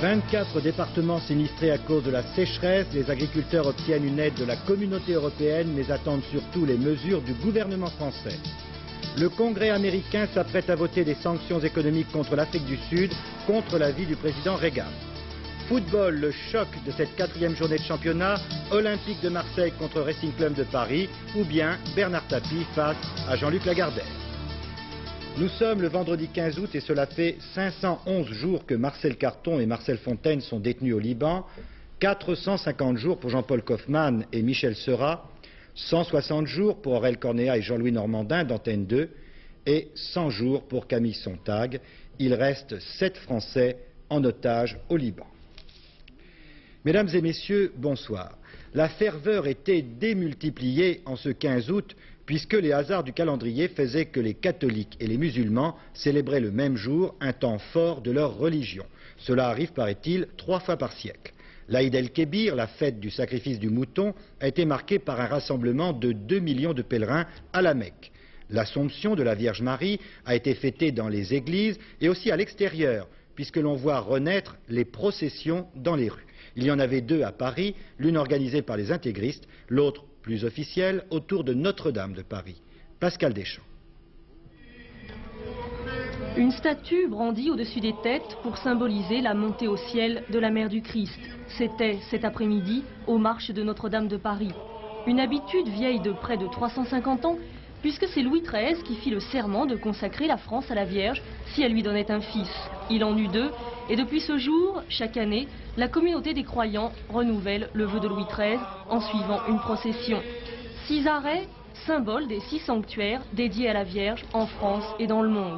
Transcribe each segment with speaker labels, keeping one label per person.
Speaker 1: 24 départements sinistrés à cause de la sécheresse. Les agriculteurs obtiennent une aide de la communauté européenne, mais attendent surtout les mesures du gouvernement français. Le Congrès américain s'apprête à voter des sanctions économiques contre l'Afrique du Sud, contre l'avis du président Reagan. Football, le choc de cette 4e journée de championnat, Olympique de Marseille contre Racing Club de Paris, ou bien Bernard Tapie face à Jean-Luc Lagardère. Nous sommes le vendredi 15 août et cela fait 511 jours que Marcel Carton et Marcel Fontaine sont détenus au Liban, 450 jours pour Jean-Paul Kaufmann et Michel Seurat, 160 jours pour Aurel Cornéa et Jean-Louis Normandin d'Antenne 2 et 100 jours pour Camille Sontag. Il reste 7 Français en otage au Liban. Mesdames et messieurs, bonsoir. La ferveur était démultipliée en ce 15 août puisque les hasards du calendrier faisaient que les catholiques et les musulmans célébraient le même jour un temps fort de leur religion. Cela arrive, paraît-il, 3 fois par siècle. L'Aïd el-Kébir, la fête du sacrifice du mouton, a été marquée par un rassemblement de 2 millions de pèlerins à la Mecque. L'Assomption de la Vierge Marie a été fêtée dans les églises et aussi à l'extérieur, puisque l'on voit renaître les processions dans les rues. Il y en avait 2 à Paris, l'une organisée par les intégristes, l'autre plus officielle autour de Notre-Dame de Paris. Pascal Deschamps.
Speaker 2: Une statue brandie au-dessus des têtes pour symboliser la montée au ciel de la mère du Christ. C'était cet après-midi aux marches de Notre-Dame de Paris. Une habitude vieille de près de 350 ans, puisque c'est Louis XIII qui fit le serment de consacrer la France à la Vierge si elle lui donnait un fils. Il en eut 2, et depuis ce jour, chaque année, la communauté des croyants renouvelle le vœu de Louis XIII en suivant une procession. 6 arrêts, symbole des 6 sanctuaires dédiés à la Vierge en France et dans le monde.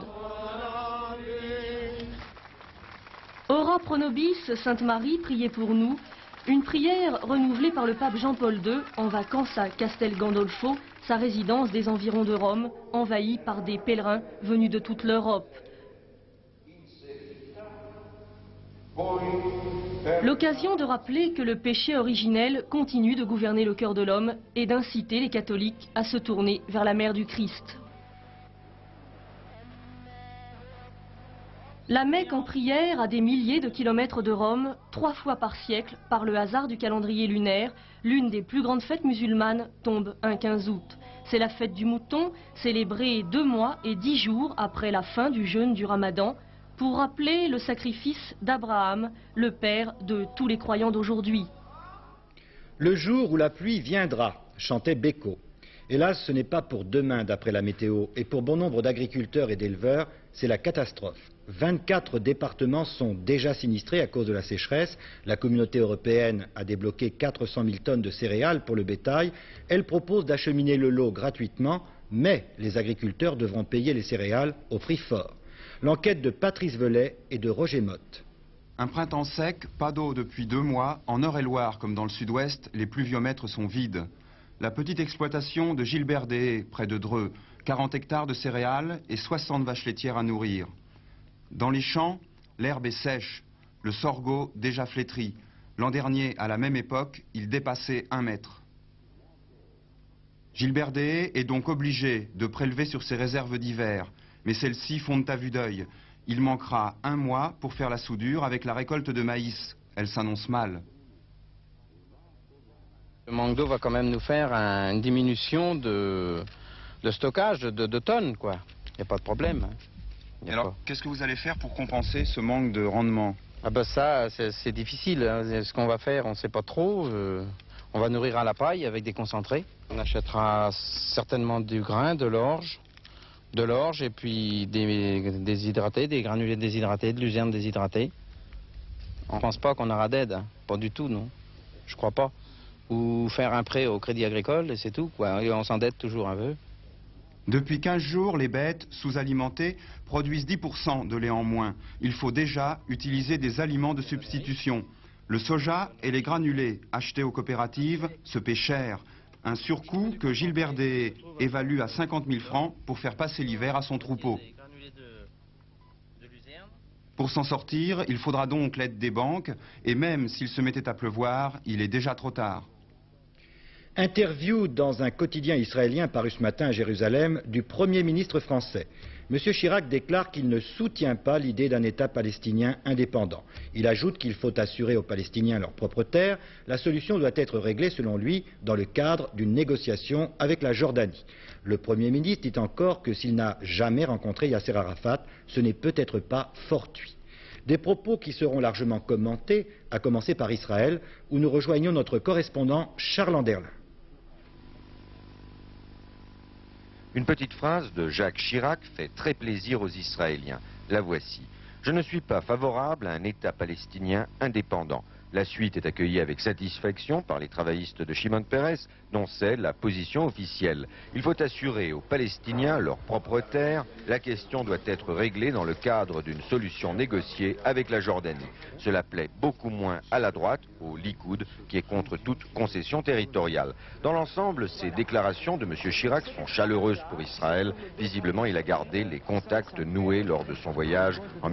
Speaker 2: Ora pro nobis, Sainte Marie, priez pour nous. Une prière renouvelée par le pape Jean-Paul II en vacances à Castel Gandolfo, sa résidence des environs de Rome, envahie par des pèlerins venus de toute l'Europe. L'occasion de rappeler que le péché originel continue de gouverner le cœur de l'homme et d'inciter les catholiques à se tourner vers la mère du Christ. La Mecque en prière à des milliers de kilomètres de Rome, 3 fois par siècle, par le hasard du calendrier lunaire, l'une des plus grandes fêtes musulmanes tombe un 15 août. C'est la fête du mouton, célébrée 2 mois et 10 jours après la fin du jeûne du Ramadan, pour rappeler le sacrifice d'Abraham, le père de tous les croyants d'aujourd'hui.
Speaker 1: Le jour où la pluie viendra, chantait Beko. Hélas, ce n'est pas pour demain d'après la météo, et pour bon nombre d'agriculteurs et d'éleveurs, c'est la catastrophe. 24 départements sont déjà sinistrés à cause de la sécheresse. La communauté européenne a débloqué 400 000 tonnes de céréales pour le bétail. Elle propose d'acheminer le lot gratuitement, mais les agriculteurs devront payer les céréales au prix fort. L'enquête de Patrice Velay et de Roger Motte.
Speaker 3: Un printemps sec, pas d'eau depuis 2 mois. En Eure-et-Loir, comme dans le sud-ouest, les pluviomètres sont vides. La petite exploitation de Gilbert Deshaies, près de Dreux, 40 hectares de céréales et 60 vaches laitières à nourrir. Dans les champs, l'herbe est sèche, le sorgho déjà flétri. L'an dernier, à la même époque, il dépassait 1 mètre. Gilbert Deshaies est donc obligé de prélever sur ses réserves d'hiver, mais celles-ci fondent à vue d'œil. Il manquera 1 mois pour faire la soudure avec la récolte de maïs. Elle s'annonce mal.
Speaker 4: Le manque d'eau va quand même nous faire une diminution de stockage de tonnes, quoi. Il n'y a pas de problème.
Speaker 3: Et alors, qu'est-ce que vous allez faire pour compenser ce manque de rendement?
Speaker 4: Ah ben ça, c'est difficile. Hein. Ce qu'on va faire, on ne sait pas trop. On va nourrir à la paille avec des concentrés. On achètera certainement du grain, de l'orge et puis des déshydratés, des granulés déshydratés, de luzerne déshydratée. On ne pense pas qu'on aura d'aide, hein. Pas du tout, non. Je crois pas. Ou faire un prêt au Crédit Agricole et c'est tout, quoi. Et on s'endette toujours un peu.
Speaker 3: Depuis 15 jours, les bêtes, sous-alimentées, produisent 10% de lait en moins. Il faut déjà utiliser des aliments de substitution. Le soja et les granulés achetés aux coopératives se paient cher. Un surcoût que Gilbert Deshaies évalue à 50 000 francs pour faire passer l'hiver à son troupeau. Pour s'en sortir, il faudra donc l'aide des banques, et même s'il se mettait à pleuvoir, il est déjà trop tard.
Speaker 1: Interview dans un quotidien israélien paru ce matin à Jérusalem du Premier ministre français. M. Chirac déclare qu'il ne soutient pas l'idée d'un État palestinien indépendant. Il ajoute qu'il faut assurer aux Palestiniens leurs propres terres. La solution doit être réglée, selon lui, dans le cadre d'une négociation avec la Jordanie. Le Premier ministre dit encore que s'il n'a jamais rencontré Yasser Arafat, ce n'est peut-être pas fortuit. Des propos qui seront largement commentés, à commencer par Israël, où nous rejoignons notre correspondant Charles Anderlin.
Speaker 5: Une petite phrase de Jacques Chirac fait très plaisir aux Israéliens. La voici. Je ne suis pas favorable à un État palestinien indépendant. La suite est accueillie avec satisfaction par les travaillistes de Shimon Peres, dont c'est la position officielle. Il faut assurer aux Palestiniens leurs propres terres. La question doit être réglée dans le cadre d'une solution négociée avec la Jordanie. Cela plaît beaucoup moins à la droite, au Likoud, qui est contre toute concession territoriale. Dans l'ensemble, ces déclarations de M. Chirac sont chaleureuses pour Israël. Visiblement, il a gardé les contacts noués lors de son voyage en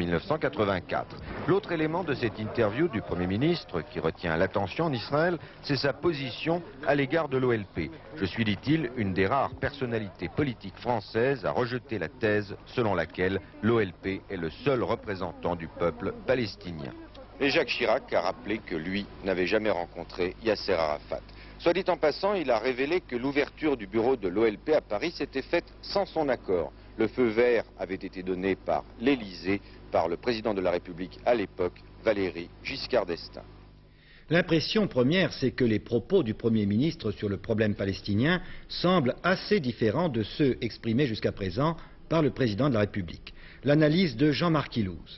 Speaker 5: 1984. L'autre élément de cette interview du Premier ministre qui retient l'attention en Israël, c'est sa position à l'égard de l'OLP. Je suis, dit-il, une des rares personnalités politiques françaises à rejeter la thèse selon laquelle l'OLP est le seul représentant du peuple palestinien. Et Jacques Chirac a rappelé que lui n'avait jamais rencontré Yasser Arafat. Soit dit en passant, il a révélé que l'ouverture du bureau de l'OLP à Paris s'était faite sans son accord. Le feu vert avait été donné par l'Élysée, par le président de la République à l'époque, Valéry Giscard d'Estaing.
Speaker 1: L'impression première, c'est que les propos du Premier ministre sur le problème palestinien semblent assez différents de ceux exprimés jusqu'à présent par le président de la République. L'analyse de Jean-Marc Ilouz.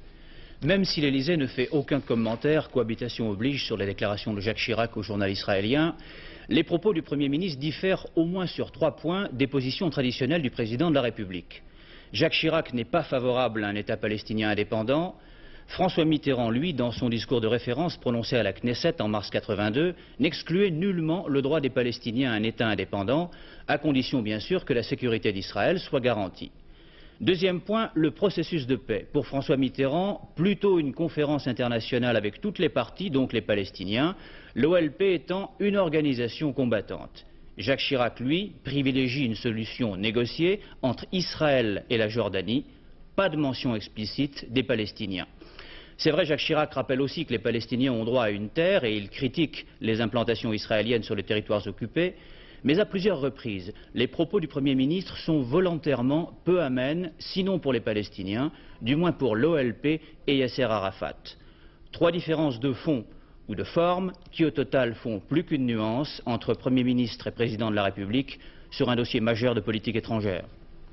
Speaker 6: Même si l'Élysée ne fait aucun commentaire, cohabitation oblige, sur les déclarations de Jacques Chirac au journal israélien, les propos du Premier ministre diffèrent au moins sur 3 points des positions traditionnelles du président de la République. Jacques Chirac n'est pas favorable à un État palestinien indépendant. François Mitterrand, lui, dans son discours de référence prononcé à la Knesset en mars 82, n'excluait nullement le droit des Palestiniens à un État indépendant, à condition bien sûr que la sécurité d'Israël soit garantie. Deuxième point, le processus de paix. Pour François Mitterrand, plutôt une conférence internationale avec toutes les parties, donc les Palestiniens, l'OLP étant une organisation combattante. Jacques Chirac, lui, privilégie une solution négociée entre Israël et la Jordanie, pas de mention explicite des Palestiniens. C'est vrai, Jacques Chirac rappelle aussi que les Palestiniens ont droit à une terre et il critique les implantations israéliennes sur les territoires occupés, mais à plusieurs reprises, les propos du Premier ministre sont volontairement peu amènes, sinon pour les Palestiniens, du moins pour l'OLP et Yasser Arafat. 3 différences de fond ou de forme qui au total font plus qu'une nuance entre Premier ministre et Président de la République sur un dossier majeur de politique étrangère.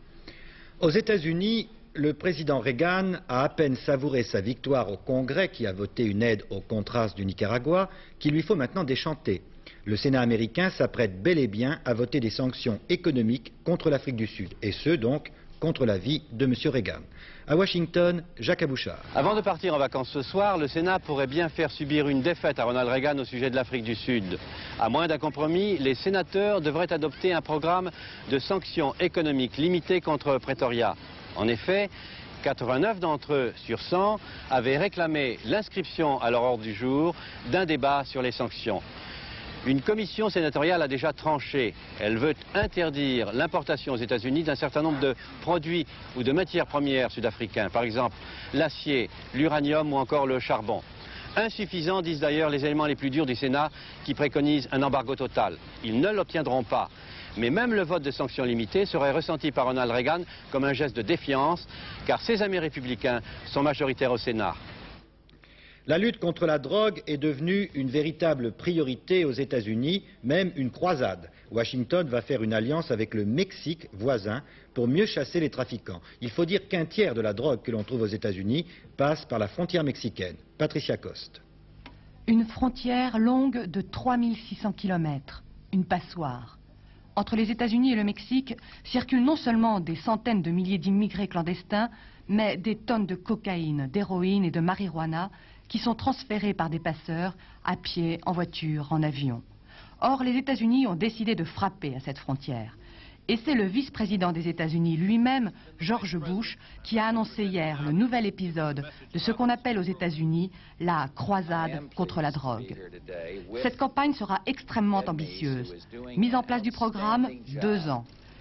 Speaker 1: Aux États-Unis, le président Reagan a à peine savouré sa victoire au Congrès qui a voté une aide au Contras du Nicaragua qu'il lui faut maintenant déchanter. Le Sénat américain s'apprête bel et bien à voter des sanctions économiques contre l'Afrique du Sud, et ce donc contre l'avis de M. Reagan. À Washington, Jacques Abouchard.
Speaker 7: Avant de partir en vacances ce soir, le Sénat pourrait bien faire subir une défaite à Ronald Reagan au sujet de l'Afrique du Sud. À moins d'un compromis, les sénateurs devraient adopter un programme de sanctions économiques limitées contre Pretoria. En effet, 89 d'entre eux sur 100 avaient réclamé l'inscription à leur ordre du jour d'un débat sur les sanctions. Une commission sénatoriale a déjà tranché. Elle veut interdire l'importation aux États-Unis d'un certain nombre de produits ou de matières premières sud-africains, par exemple l'acier, l'uranium ou encore le charbon. Insuffisants, disent d'ailleurs les éléments les plus durs du Sénat qui préconisent un embargo total. Ils ne l'obtiendront pas. Mais même le vote de sanctions limitées serait ressenti par Ronald Reagan comme un geste de défiance, car ses amis républicains sont majoritaires au Sénat.
Speaker 1: La lutte contre la drogue est devenue une véritable priorité aux États-Unis, même une croisade. Washington va faire une alliance avec le Mexique voisin pour mieux chasser les trafiquants. Il faut dire qu'un tiers de la drogue que l'on trouve aux États-Unis passe par la frontière mexicaine. Patricia Coste.
Speaker 8: Une frontière longue de 3600 km, une passoire. Entre les États-Unis et le Mexique circulent non seulement des centaines de milliers d'immigrés clandestins, mais des tonnes de cocaïne, d'héroïne et de marijuana qui sont transférés par des passeurs à pied, en voiture, en avion. Or, les États-Unis ont décidé de frapper à cette frontière. Et c'est le vice-président des États-Unis lui-même, George Bush, qui a annoncé hier le nouvel épisode de ce qu'on appelle aux États-Unis la croisade contre la drogue. Cette campagne sera extrêmement ambitieuse. Mise en place du programme, 2 ans.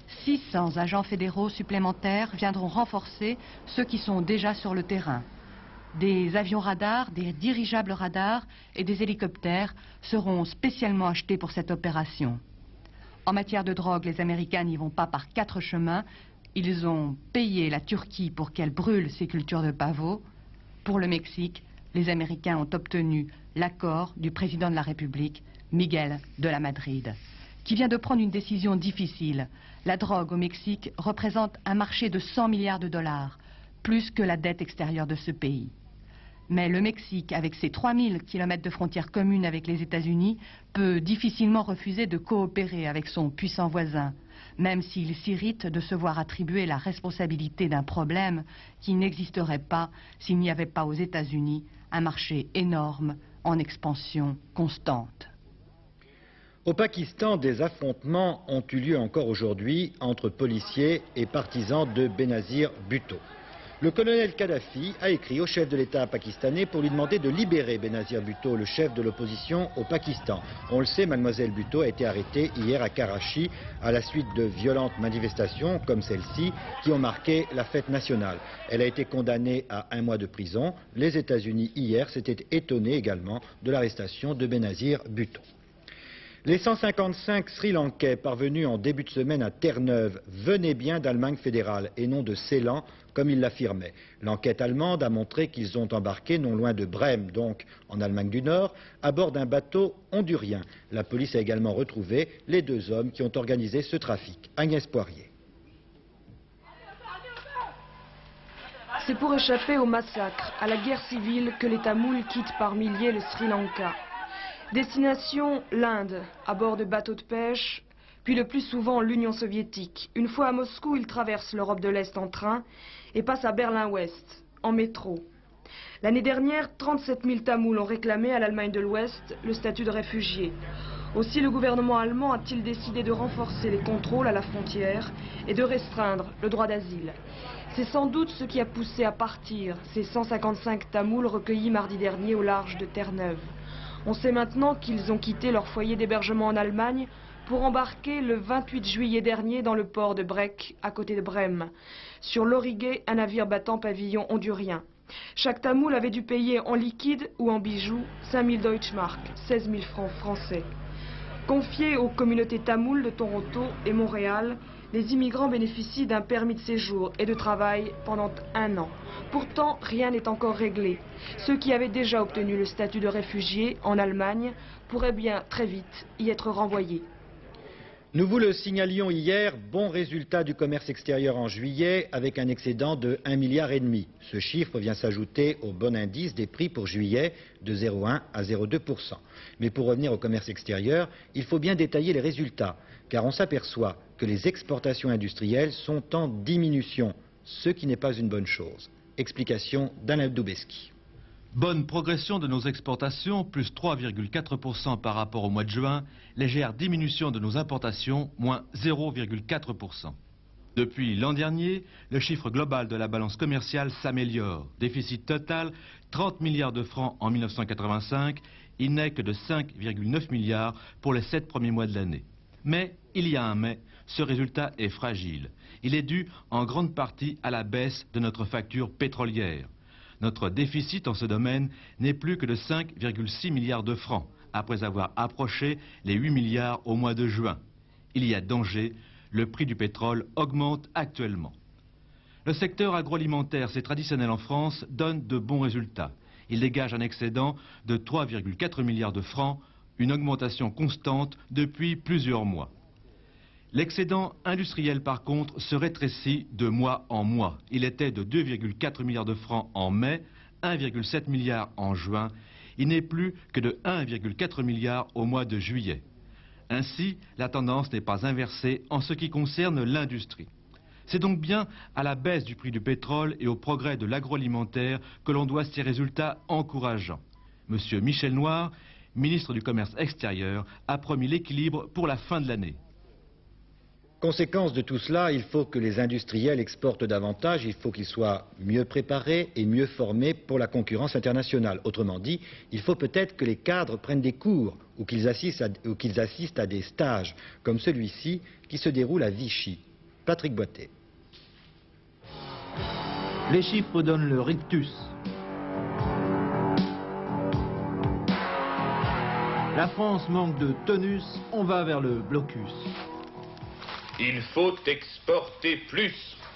Speaker 8: 600 agents fédéraux supplémentaires viendront renforcer ceux qui sont déjà sur le terrain. Des avions radars, des dirigeables radars et des hélicoptères seront spécialement achetés pour cette opération. En matière de drogue, les Américains n'y vont pas par 4 chemins. Ils ont payé la Turquie pour qu'elle brûle ses cultures de pavot. Pour le Mexique, les Américains ont obtenu l'accord du président de la République, Miguel de la Madrid, qui vient de prendre une décision difficile. La drogue au Mexique représente un marché de 100 milliards de dollars, plus que la dette extérieure de ce pays. Mais le Mexique, avec ses 3000 km de frontières communes avec les États-Unis, peut difficilement refuser de coopérer avec son puissant voisin, même s'il s'irrite de se voir attribuer la responsabilité d'un problème qui n'existerait pas s'il n'y avait pas aux États-Unis un marché énorme en expansion constante.
Speaker 1: Au Pakistan, des affrontements ont eu lieu encore aujourd'hui entre policiers et partisans de Benazir Bhutto. Le colonel Kadhafi a écrit au chef de l'État pakistanais pour lui demander de libérer Benazir Bhutto, le chef de l'opposition au Pakistan. On le sait, mademoiselle Bhutto a été arrêtée hier à Karachi à la suite de violentes manifestations comme celle-ci qui ont marqué la fête nationale. Elle a été condamnée à 1 mois de prison. Les États-Unis hier s'étaient étonnés également de l'arrestation de Benazir Bhutto. Les 155 Sri Lankais parvenus en début de semaine à Terre-Neuve venaient bien d'Allemagne fédérale et non de Ceylan, comme ils l'affirmaient. L'enquête allemande a montré qu'ils ont embarqué non loin de Brême, donc en Allemagne du Nord, à bord d'un bateau hondurien. La police a également retrouvé les 2 hommes qui ont organisé ce trafic. Agnès Poirier.
Speaker 9: C'est pour échapper au massacre, à la guerre civile, que les Tamouls quittent par milliers le Sri Lanka. Destination, l'Inde, à bord de bateaux de pêche, puis le plus souvent l'Union soviétique. Une fois à Moscou, ils traversent l'Europe de l'Est en train et passent à Berlin-Ouest, en métro. L'année dernière, 37 000 Tamouls ont réclamé à l'Allemagne de l'Ouest le statut de réfugié. Aussi, le gouvernement allemand a-t-il décidé de renforcer les contrôles à la frontière et de restreindre le droit d'asile. C'est sans doute ce qui a poussé à partir ces 155 Tamouls recueillis mardi dernier au large de Terre-Neuve. On sait maintenant qu'ils ont quitté leur foyer d'hébergement en Allemagne pour embarquer le 28 juillet dernier dans le port de Brec, à côté de Brême, sur l'Origuet, un navire battant pavillon hondurien. Chaque Tamoul avait dû payer en liquide ou en bijoux 5 000 Deutschmark, 16 000 francs français. Confiés aux communautés tamoules de Toronto et Montréal, les immigrants bénéficient d'un permis de séjour et de travail pendant 1 an. Pourtant, rien n'est encore réglé. Ceux qui avaient déjà obtenu le statut de réfugié en Allemagne pourraient bien très vite y être renvoyés.
Speaker 1: Nous vous le signalions hier, bon résultat du commerce extérieur en juillet avec un excédent de 1,5 milliard. Ce chiffre vient s'ajouter au bon indice des prix pour juillet de 0,1 à 0,2%. Mais pour revenir au commerce extérieur, il faut bien détailler les résultats, car on s'aperçoit que les exportations industrielles sont en diminution, ce qui n'est pas une bonne chose. Explication d'Alain Doubeski.
Speaker 10: Bonne progression de nos exportations, plus 3,4% par rapport au mois de juin. Légère diminution de nos importations, moins 0,4%. Depuis l'an dernier, le chiffre global de la balance commerciale s'améliore. Déficit total, 30 milliards de francs en 1985. Il n'est que de 5,9 milliards pour les 7 premiers mois de l'année. Mais, il y a un mais, ce résultat est fragile. Il est dû en grande partie à la baisse de notre facture pétrolière. Notre déficit en ce domaine n'est plus que de 5,6 milliards de francs, après avoir approché les 8 milliards au mois de juin. Il y a danger, le prix du pétrole augmente actuellement. Le secteur agroalimentaire, c'est traditionnel en France, donne de bons résultats. Il dégage un excédent de 3,4 milliards de francs, une augmentation constante depuis plusieurs mois. L'excédent industriel, par contre, se rétrécit de mois en mois. Il était de 2,4 milliards de francs en mai, 1,7 milliard en juin. Il n'est plus que de 1,4 milliard au mois de juillet. Ainsi, la tendance n'est pas inversée en ce qui concerne l'industrie. C'est donc bien à la baisse du prix du pétrole et au progrès de l'agroalimentaire que l'on doit ces résultats encourageants. Monsieur Michel Noir, ministre du Commerce extérieur, a promis l'équilibre pour la fin de l'année.
Speaker 1: Conséquence de tout cela, il faut que les industriels exportent davantage, il faut qu'ils soient mieux préparés et mieux formés pour la concurrence internationale. Autrement dit, il faut peut-être que les cadres prennent des cours ou qu'ils assistent à des stages comme celui-ci qui se déroule à Vichy. Patrick Boité.
Speaker 11: Les chiffres donnent le rictus. La France manque de tonus, on va vers le blocus.
Speaker 12: Il faut exporter plus.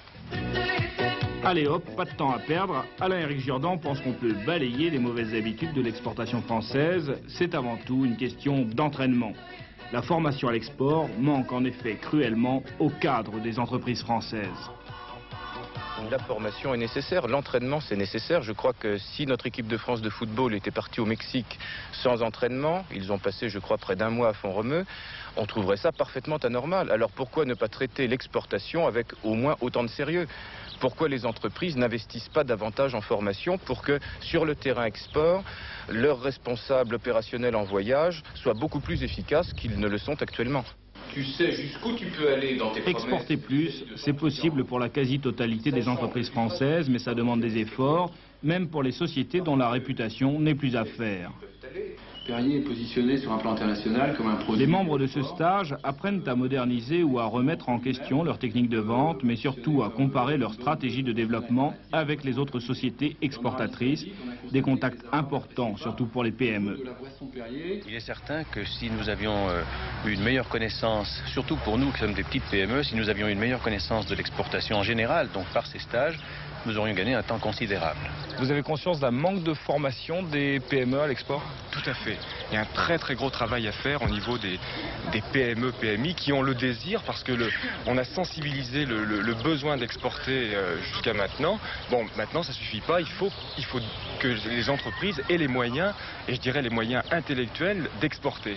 Speaker 13: Allez hop, pas de temps à perdre. Alain-Éric Jourdan pense qu'on peut balayer les mauvaises habitudes de l'exportation française. C'est avant tout une question d'entraînement. La formation à l'export manque en effet cruellement au cadre des entreprises françaises.
Speaker 14: La formation est nécessaire, l'entraînement c'est nécessaire. Je crois que si notre équipe de France de football était partie au Mexique sans entraînement, ils ont passé je crois près d'un mois à Font-Romeu, on trouverait ça parfaitement anormal. Alors pourquoi ne pas traiter l'exportation avec au moins autant de sérieux ? Pourquoi les entreprises n'investissent pas davantage en formation pour que sur le terrain export, leurs responsables opérationnels en voyage soient beaucoup plus efficaces qu'ils ne le sont actuellement ?
Speaker 12: Tu sais jusqu'où tu peux aller dans tes promesses.
Speaker 13: Exporter plus, c'est possible pour la quasi-totalité des entreprises françaises, mais ça demande des efforts, même pour les sociétés dont la réputation n'est plus à faire.
Speaker 15: Perrier est positionné sur un plan international comme un produit.
Speaker 13: Les membres de ce stage apprennent à moderniser ou à remettre en question leur technique de vente, mais surtout à comparer leur stratégie de développement avec les autres sociétés exportatrices. Des contacts importants, surtout pour les PME.
Speaker 16: Il est certain que si nous avions eu une meilleure connaissance, surtout pour nous qui sommes des petites PME, si nous avions une meilleure connaissance de l'exportation en général, donc par ces stages, nous aurions gagné un temps considérable.
Speaker 17: Vous avez conscience d'un manque de formation des PME à l'export?
Speaker 18: Tout à fait. Il y a un très gros travail à faire au niveau des PME, PMI qui ont le désir parce que on a sensibilisé le besoin d'exporter jusqu'à maintenant. Bon, maintenant ça suffit pas, il faut que les entreprises aient les moyens, et je dirais les moyens intellectuels d'exporter.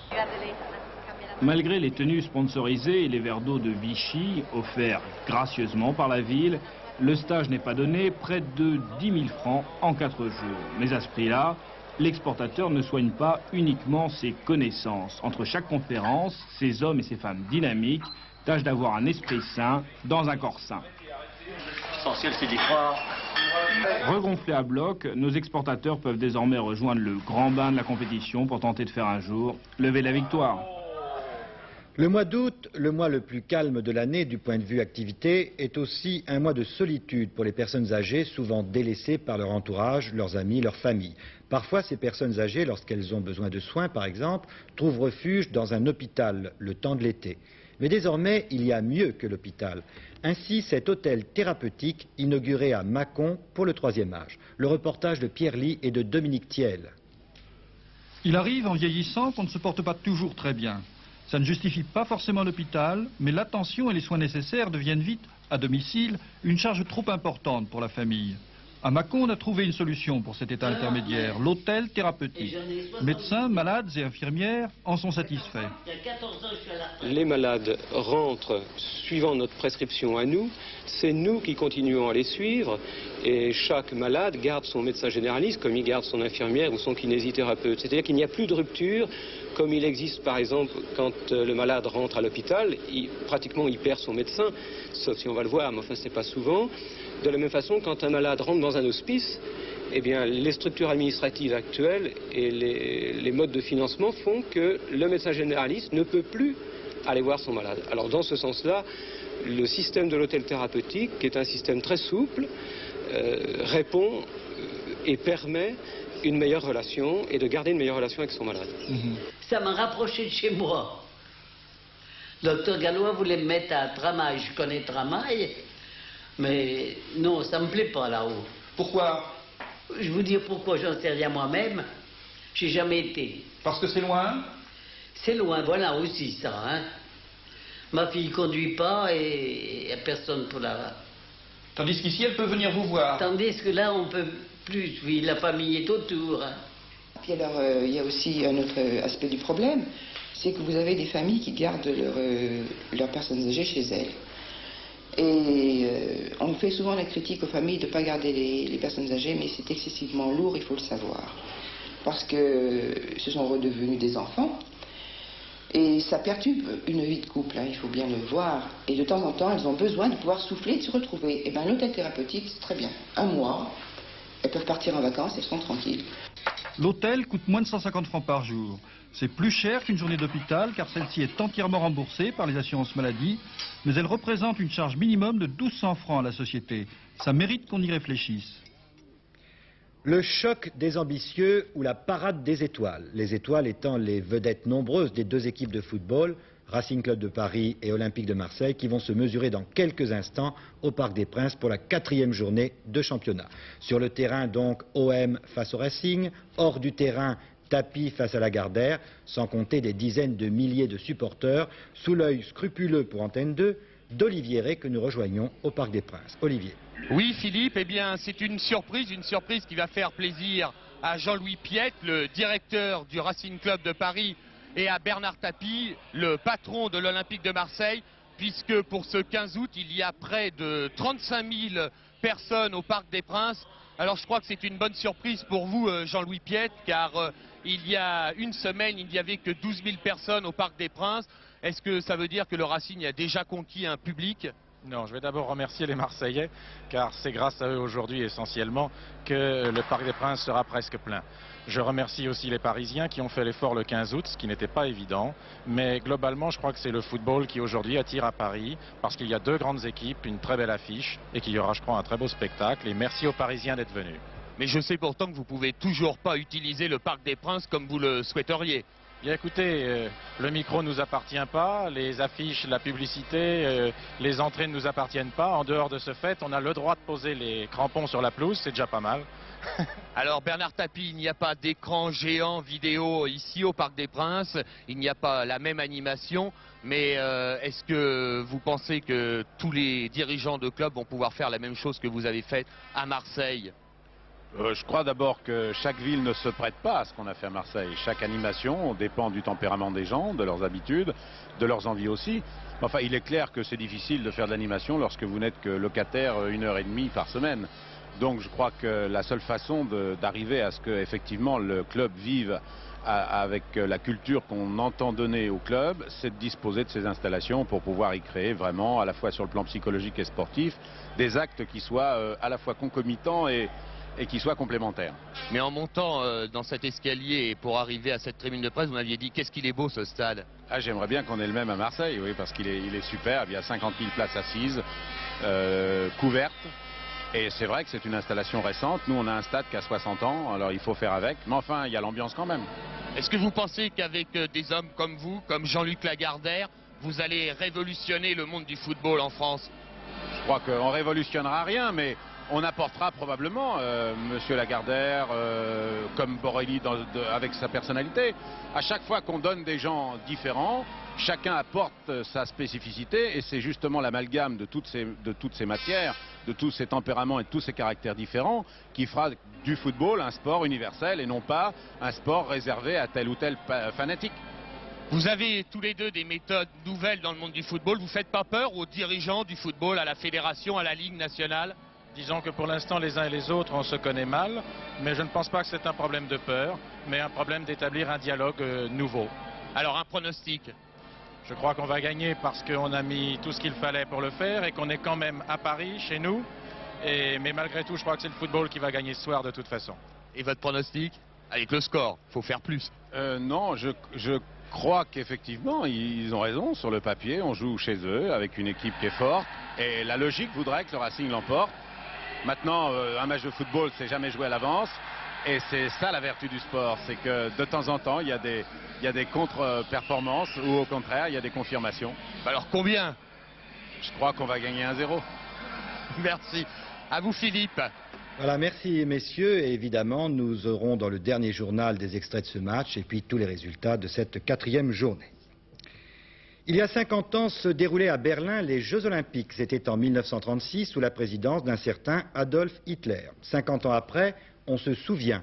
Speaker 13: Malgré les tenues sponsorisées et les verres d'eau de Vichy, offerts gracieusement par la ville, le stage n'est pas donné, près de 10 000 francs en 4 jours. Mais à ce prix-là, l'exportateur ne soigne pas uniquement ses connaissances. Entre chaque conférence, ces hommes et ces femmes dynamiques tâchent d'avoir un esprit sain dans un corps sain.
Speaker 12: L'essentiel, c'est d'y croire.
Speaker 13: Regonflés à bloc, nos exportateurs peuvent désormais rejoindre le grand bain de la compétition pour tenter de faire un jour lever la victoire.
Speaker 1: Le mois d'août, le mois le plus calme de l'année du point de vue activité, est aussi un mois de solitude pour les personnes âgées, souvent délaissées par leur entourage, leurs amis, leur famille. Parfois, ces personnes âgées, lorsqu'elles ont besoin de soins par exemple, trouvent refuge dans un hôpital le temps de l'été. Mais désormais, il y a mieux que l'hôpital. Ainsi, cet hôtel thérapeutique inauguré à Mâcon pour le 3e âge. Le reportage de Pierre Ly et de Dominique Thiel.
Speaker 19: Il arrive en vieillissant qu'on ne se porte pas toujours très bien. Ça ne justifie pas forcément l'hôpital, mais l'attention et les soins nécessaires deviennent vite, à domicile, une charge trop importante pour la famille. À Mâcon, on a trouvé une solution pour cet état intermédiaire, l'hôtel thérapeutique. Médecins, malades et infirmières en sont satisfaits.
Speaker 7: Les malades rentrent suivant notre prescription à nous, c'est nous qui continuons à les suivre et chaque malade garde son médecin généraliste comme il garde son infirmière ou son kinésithérapeute. C'est-à-dire qu'il n'y a plus de rupture comme il existe par exemple quand le malade rentre à l'hôpital, pratiquement il perd son médecin, sauf si on va le voir, mais enfin c'est pas souvent. De la même façon, quand un malade rentre dans un hospice, eh bien, les structures administratives actuelles et les modes de financement font que le médecin généraliste ne peut plus aller voir son malade. Alors dans ce sens-là, le système de l'hôtel thérapeutique, qui est un système très souple, répond et permet une meilleure relation et de garder une meilleure relation avec son malade.
Speaker 20: Ça m'a rapproché de chez moi. Docteur Gallois voulait me mettre à Tramail. Je connais Tramail, mais non, ça me plaît pas là-haut.
Speaker 17: Pourquoi?
Speaker 20: Je vous dis pourquoi, j'en sais rien moi-même. J'ai jamais été.
Speaker 17: Parce que c'est loin?
Speaker 20: C'est loin, voilà aussi ça. Hein. Ma fille conduit pas et il n'y a personne pour la...
Speaker 17: Tandis qu'ici, elle peut venir vous voir.
Speaker 20: Tandis que là, on peut plus, oui, la famille est autour. Hein.
Speaker 21: Puis alors, il y a aussi un autre aspect du problème, c'est que vous avez des familles qui gardent leurs personnes âgées chez elles. Et on fait souvent la critique aux familles de ne pas garder les personnes âgées, mais c'est excessivement lourd, il faut le savoir. Parce que ce sont redevenus des enfants. Et ça perturbe une vie de couple, hein, il faut bien le voir. Et de temps en temps, elles ont besoin de pouvoir souffler et de se retrouver. Et bien, l'hôtel thérapeutique, c'est très bien. Un mois, elles peuvent partir en vacances, elles sont tranquilles.
Speaker 19: L'hôtel coûte moins de 150 francs par jour. C'est plus cher qu'une journée d'hôpital car celle-ci est entièrement remboursée par les assurances maladie, mais elle représente une charge minimum de 1200 francs à la société. Ça mérite qu'on y réfléchisse.
Speaker 1: Le choc des ambitieux ou la parade des étoiles. Les étoiles étant les vedettes nombreuses des deux équipes de football, Racing Club de Paris et Olympique de Marseille, qui vont se mesurer dans quelques instants au Parc des Princes pour la 4e journée de championnat. Sur le terrain, donc, OM face au Racing, hors du terrain, Tapis face à Lagardère, sans compter des dizaines de milliers de supporters, sous l'œil scrupuleux pour Antenne 2, d'Olivier Rey que nous rejoignons au Parc des Princes. Olivier.
Speaker 2: Oui Philippe, eh bien c'est une surprise qui va faire plaisir à Jean-Louis Piette, le directeur du Racing Club de Paris, et à Bernard Tapie, le patron de l'Olympique de Marseille, puisque pour ce 15 août, il y a près de 35 000 personnes au Parc des Princes. Alors je crois que c'est une bonne surprise pour vous Jean-Louis Piette, car il y a une semaine, il n'y avait que 12 000 personnes au Parc des Princes. Est-ce que ça veut dire que le Racing a déjà conquis un public ?
Speaker 22: Non, je vais d'abord remercier les Marseillais, car c'est grâce à eux aujourd'hui essentiellement que le Parc des Princes sera presque plein. Je remercie aussi les Parisiens qui ont fait l'effort le 15 août, ce qui n'était pas évident. Mais globalement, je crois que c'est le football qui aujourd'hui attire à Paris, parce qu'il y a deux grandes équipes, une très belle affiche, et qu'il y aura, je crois, un très beau spectacle. Et merci aux Parisiens d'être venus.
Speaker 2: Mais je sais pourtant que vous ne pouvez toujours pas utiliser le Parc des Princes comme vous le souhaiteriez.
Speaker 22: Bien écoutez, le micro ne nous appartient pas, les affiches, la publicité, les entrées ne nous appartiennent pas. En dehors de ce fait, on a le droit de poser les crampons sur la pelouse, c'est déjà pas mal.
Speaker 2: Alors Bernard Tapie, il n'y a pas d'écran géant vidéo ici au Parc des Princes, il n'y a pas la même animation, mais est-ce que vous pensez que tous les dirigeants de clubs vont pouvoir faire la même chose que vous avez fait à Marseille ?
Speaker 23: Je crois d'abord que chaque ville ne se prête pas à ce qu'on a fait à Marseille. Chaque animation dépend du tempérament des gens, de leurs habitudes, de leurs envies aussi. Enfin, il est clair que c'est difficile de faire de l'animation lorsque vous n'êtes que locataire 1h30 par semaine. Donc je crois que la seule façon d'arriver à ce que effectivement le club vive avec la culture qu'on entend donner au club, c'est de disposer de ces installations pour pouvoir y créer vraiment, à la fois sur le plan psychologique et sportif, des actes qui soient à la fois concomitants et qui soient complémentaires.
Speaker 2: Mais en montant dans cet escalier et pour arriver à cette tribune de presse, vous m'aviez dit qu'est-ce qu'il est beau ce stade.
Speaker 23: Ah, j'aimerais bien qu'on ait le même à Marseille, oui, parce qu'il est super. Il y a 50 000 places assises, couvertes. Et c'est vrai que c'est une installation récente. Nous, on a un stade qui a 60 ans, alors il faut faire avec. Mais enfin, il y a l'ambiance quand même.
Speaker 2: Est-ce que vous pensez qu'avec des hommes comme vous, comme Jean-Luc Lagardère, vous allez révolutionner le monde du football en France?
Speaker 23: Je crois qu'on révolutionnera rien, mais on apportera probablement Monsieur Lagardère, comme Borelli avec sa personnalité. À chaque fois qu'on donne des gens différents, chacun apporte sa spécificité et c'est justement l'amalgame de toutes ces matières, de tous ces tempéraments et de tous ces caractères différents qui fera du football un sport universel et non pas un sport réservé à tel ou tel fanatique.
Speaker 2: Vous avez tous les deux des méthodes nouvelles dans le monde du football. Vous ne faites pas peur aux dirigeants du football, à la fédération, à la Ligue nationale?
Speaker 22: Disons que pour l'instant, les uns et les autres, on se connaît mal, mais je ne pense pas que c'est un problème de peur, mais un problème d'établir un dialogue nouveau.
Speaker 2: Alors un pronostic?
Speaker 22: Je crois qu'on va gagner parce qu'on a mis tout ce qu'il fallait pour le faire et qu'on est quand même à Paris, chez nous. Mais malgré tout, je crois que c'est le football qui va gagner ce soir de toute façon.
Speaker 2: Et votre pronostic? Avec le score, il faut faire plus.
Speaker 23: Non, je crois qu'effectivement, ils ont raison. Sur le papier, on joue chez eux avec une équipe qui est forte. Et la logique voudrait que le Racing l'emporte. Maintenant, un match de football, c'est jamais joué à l'avance. Et c'est ça la vertu du sport, c'est que de temps en temps, il y a des contre-performances ou au contraire, il y a des confirmations.
Speaker 2: Alors combien?
Speaker 23: Je crois qu'on va gagner 1-0.
Speaker 2: Merci. À vous Philippe.
Speaker 1: Voilà, merci messieurs. Et évidemment, nous aurons dans le dernier journal des extraits de ce match et puis tous les résultats de cette 4e journée. Il y a 50 ans se déroulaient à Berlin les Jeux Olympiques. C'était en 1936 sous la présidence d'un certain Adolf Hitler. 50 ans après, on se souvient,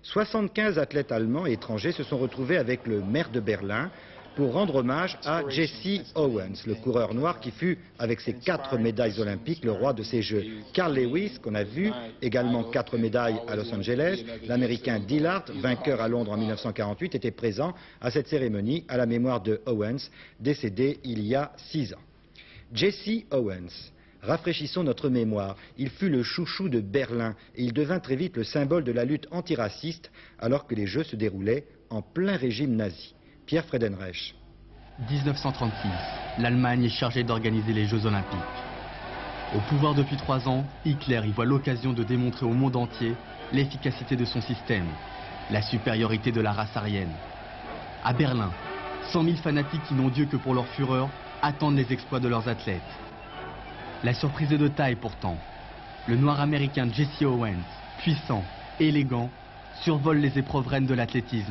Speaker 1: 75 athlètes allemands et étrangers se sont retrouvés avec le maire de Berlin pour rendre hommage à Jesse Owens, le coureur noir qui fut, avec ses 4 médailles olympiques, le roi de ces Jeux. Carl Lewis, qu'on a vu, également 4 médailles à Los Angeles. L'Américain Dillard, vainqueur à Londres en 1948, était présent à cette cérémonie à la mémoire de Owens, décédé il y a 6 ans. Jesse Owens, Rafraîchissons notre mémoire. Il fut le chouchou de Berlin et il devint très vite le symbole de la lutte antiraciste alors que les Jeux se déroulaient en plein régime nazi. Pierre Friedenreich.
Speaker 3: 1936, l'Allemagne est chargée d'organiser les Jeux Olympiques. Au pouvoir depuis 3 ans, Hitler y voit l'occasion de démontrer au monde entier l'efficacité de son système, la supériorité de la race aryenne. À Berlin, 100 000 fanatiques qui n'ont Dieu que pour leur fureur attendent les exploits de leurs athlètes. La surprise est de taille pourtant. Le noir américain Jesse Owens, puissant, élégant, survole les épreuves reines de l'athlétisme.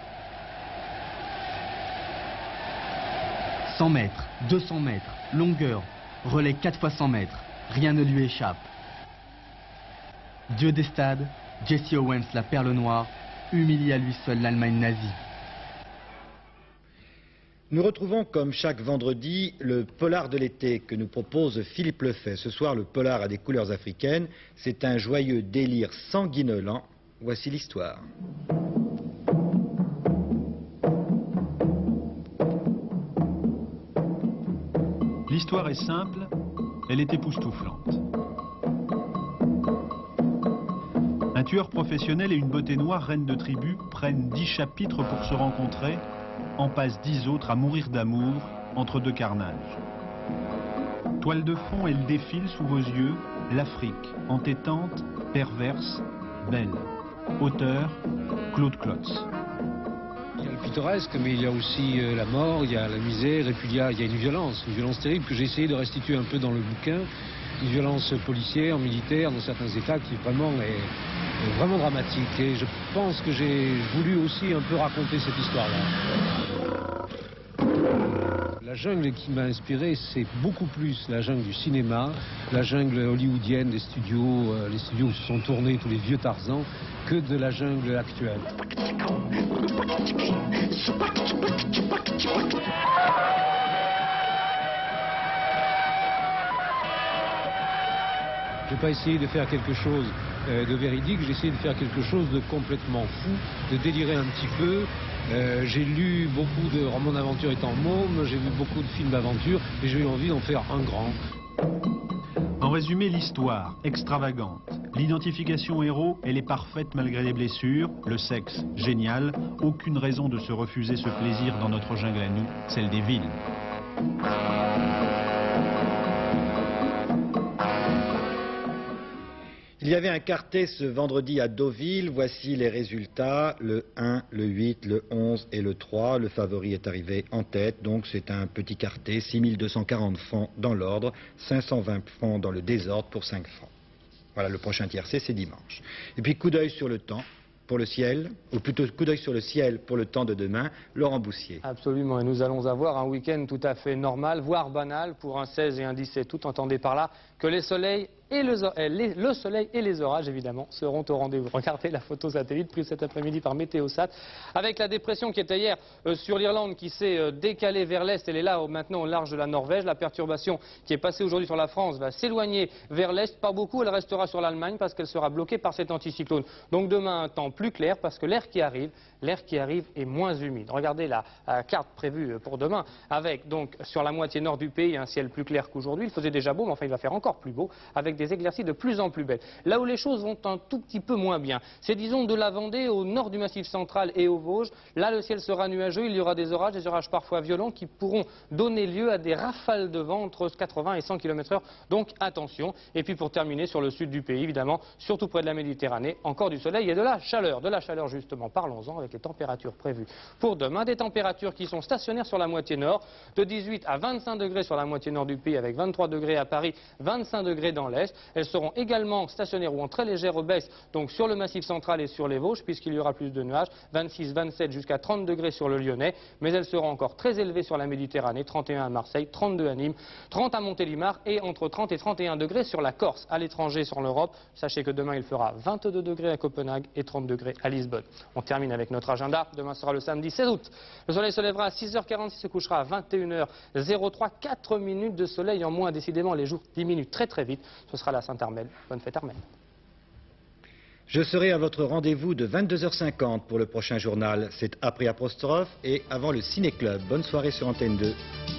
Speaker 3: 100 mètres, 200 mètres, longueur, relais 4 fois 100 mètres, rien ne lui échappe. Dieu des stades, Jesse Owens, la perle noire, humilie à lui seul l'Allemagne nazie.
Speaker 1: Nous retrouvons comme chaque vendredi le polar de l'été que nous propose Philippe Lefay. Ce soir, le polar a des couleurs africaines. C'est un joyeux délire sanguinolent. Voici l'histoire.
Speaker 11: L'histoire est simple, elle est époustouflante. Un tueur professionnel et une beauté noire, reine de tribu, prennent 10 chapitres pour se rencontrer, en passent 10 autres à mourir d'amour entre 2 carnages. Toile de fond, elle défile sous vos yeux, l'Afrique, entêtante, perverse, belle. Auteur, Claude Klotz.
Speaker 4: Il y a le pittoresque, mais il y a aussi la mort, il y a la misère, et puis il y a une violence terrible que j'ai essayé de restituer un peu dans le bouquin, une violence policière, militaire, dans certains États qui vraiment est vraiment dramatique. Et je pense que j'ai voulu aussi un peu raconter cette histoire-là. La jungle qui m'a inspiré, c'est beaucoup plus la jungle du cinéma, la jungle hollywoodienne des studios, les studios où se sont tournés tous les vieux Tarzans, que de la jungle actuelle. Je n'ai pas essayé de faire quelque chose de véridique, j'ai essayé de faire quelque chose de complètement fou, de délirer un petit peu. J'ai lu beaucoup de romans d'aventure étant môme, j'ai vu beaucoup de films d'aventure et j'ai eu envie d'en faire un grand.
Speaker 11: En résumé, l'histoire, extravagante. L'identification héros, elle est parfaite malgré les blessures. Le sexe, génial. Aucune raison de se refuser ce plaisir dans notre jungle à nous, celle des villes.
Speaker 1: Il y avait un quartet ce vendredi à Deauville. Voici les résultats. Le 1, le 8, le 11 et le 3. Le favori est arrivé en tête. Donc c'est un petit quartet. 6240 francs dans l'ordre. 520 francs dans le désordre pour 5 francs. Voilà, le prochain tiercé, c'est dimanche. Et puis coup d'œil sur le temps pour le ciel, ou plutôt coup d'œil sur le ciel pour le temps de demain. Laurent Boussier.
Speaker 5: Absolument, et nous allons avoir un week-end tout à fait normal, voire banal, pour un 16 et un 17 août. Entendez par là que le soleil et les orages, évidemment, seront au rendez-vous. Regardez la photo satellite prise cet après-midi par Météosat, avec la dépression qui était hier sur l'Irlande, qui s'est décalée vers l'est. Elle est là maintenant au large de la Norvège. La perturbation qui est passée aujourd'hui sur la France va s'éloigner vers l'est. Pas beaucoup, elle restera sur l'Allemagne parce qu'elle sera bloquée par cet anticyclone. Donc demain, un temps plus clair parce que l'air qui arrive est moins humide. Regardez la carte prévue pour demain, avec donc sur la moitié nord du pays un ciel plus clair qu'aujourd'hui. Il faisait déjà beau, mais enfin il va faire encore plus beau, avec des éclaircies de plus en plus belles. Là où les choses vont un tout petit peu moins bien, c'est disons de la Vendée au nord du Massif central et aux Vosges. Là le ciel sera nuageux, il y aura des orages parfois violents qui pourront donner lieu à des rafales de vent entre 80 et 100 km/h. Donc attention. Et puis pour terminer sur le sud du pays, évidemment, surtout près de la Méditerranée, encore du soleil et de la chaleur. De la chaleur justement, parlons-en avec les températures prévues pour demain. Des températures qui sont stationnaires sur la moitié nord, de 18 à 25 degrés sur la moitié nord du pays, avec 23 degrés à Paris, 25 degrés dans l'est. Elles seront également stationnaires ou en très légère baisse donc sur le Massif central et sur les Vosges, puisqu'il y aura plus de nuages, 26, 27 jusqu'à 30 degrés sur le Lyonnais, mais elles seront encore très élevées sur la Méditerranée, 31 à Marseille, 32 à Nîmes, 30 à Montélimar et entre 30 et 31 degrés sur la Corse. À l'étranger, sur l'Europe, sachez que demain il fera 22 degrés à Copenhague et 30 degrés à Lisbonne. On termine avec notre agenda. Demain sera le samedi 16 août. Le soleil se lèvera à 6h46, se couchera à 21h03. 4 minutes de soleil en moins. Décidément, les jours diminuent très très vite. Ce sera la Sainte-Armelle. Bonne fête Armelle.
Speaker 1: Je serai à votre rendez-vous de 22h50 pour le prochain journal. C'est après apostrophe et avant le Ciné-Club. Bonne soirée sur Antenne 2.